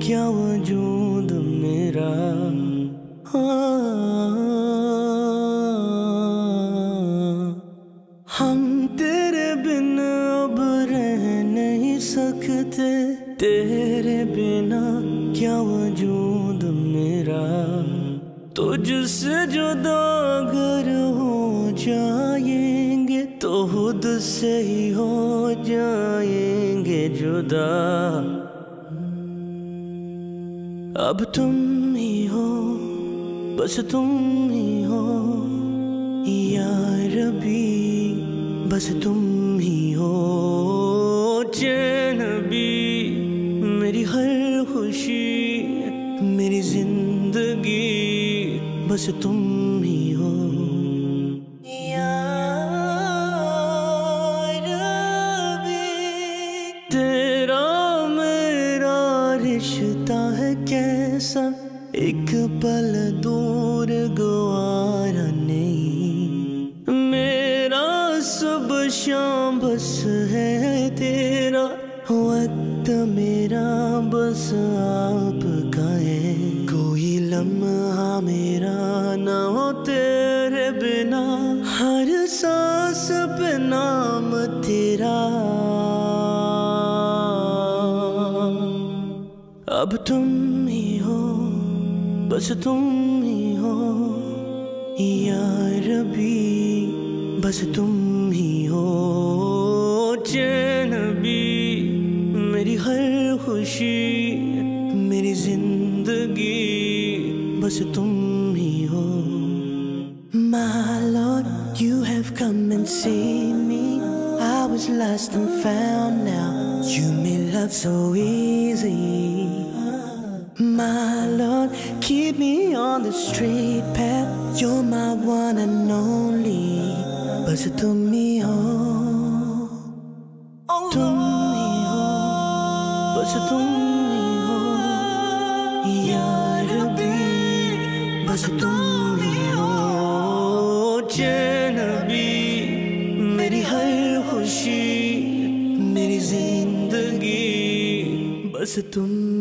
क्या वजूद मेरा। हम तेरे बिन अब रह नहीं सकते, तेरे बिना क्या वजूद मेरा। तुझसे जुदा अगर हो जाएंगे तो खुद से ही हो जाएंगे जुदा। अब तुम ही हो, बस तुम ही हो या रबी, बस तुम ही हो। चैन भी मेरी हर खुशी, मेरी जिंदगी बस तुम ही हो या रबी। तेरा मेरा रिश्ता है कैसा, एक पल दूर गवारा नहीं। मेरा सब शाम बस है तेरा, वक्त मेरा बस आपका है। कोई लम्हा मेरा ना हो तेरे बिना, हर सांस पे नाम तेरा। अब तुम ही हो, बस तुम ही हो या रबी, बस तुम ही हो। चैन भी मेरी हर खुशी, मेरी जिंदगी बस तुम ही हो। My Lord, you have come and seen me. I was lost and found now. You made love so easy. My Lord, keep me on the straight path. You're my one and only. बस तुम ही हो, तुम ही हो, बस तुम ही हो या रबी, बस तुम ही हो। चैन भी मेरी हर खुशी, मेरी जिंदगी बस तुम